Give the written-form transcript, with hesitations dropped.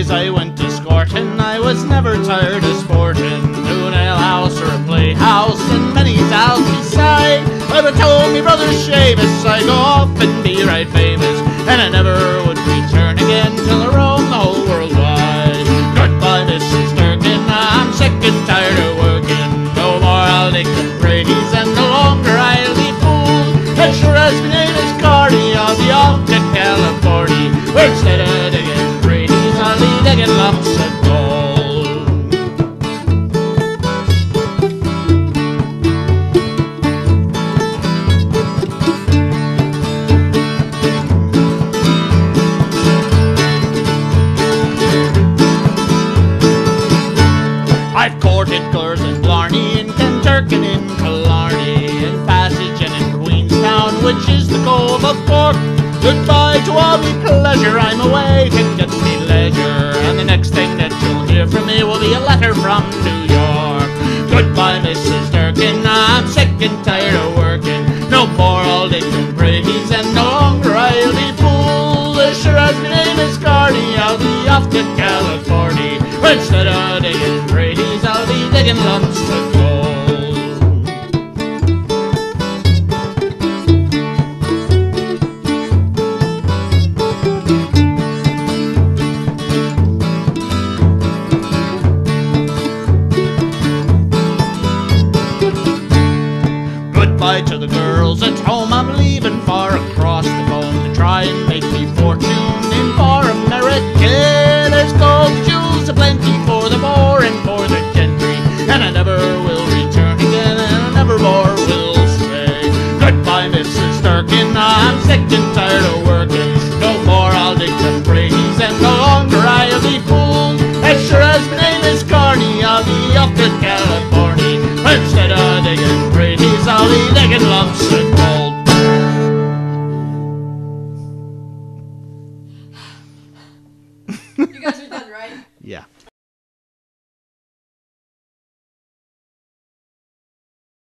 days I went escorting, I was never tired of sporting. To an alehouse or a playhouse, and many's out beside. But I told me brother Seamus I'd go off and be right famous, and I never would return again till I roamed the whole world wide. Goodbye, Mrs. Durkin, I'm sick and tired of working. No more I'll take the praise, and no longer I'll be fooled. And sure as my name is Carney, I'll be off to California, where instead of digging praise, I'll be digging lumps of gold. I've courted girls in Blarney, in Kenturkin, in Killarney, in Passage and in Queenstown, which is the Cove of Cork. Goodbye to all me pleasure, I'm away to get me leisure, and the next thing that you'll hear from me will be a letter from New York. Goodbye, Mrs. Durkin, I'm sick and tired of working. No more all digging praise, and no longer I'll be fooled. As sure as my name is Carney, I'll be off to California, where instead of digging praise, I'll be digging lumps of gold. Goodbye to the girls at home, I'm leaving far across the foam to try and make me fortune in far America. There's gold jewels aplenty for the poor and for the gentry, and I never will return again, and I never more will stay. Goodbye, Mrs. Durkin, I'm sick and tired of working. No more I'll dig the praise, and no longer I'll be fooled. As sure as my name is Carney, I'll be off to California,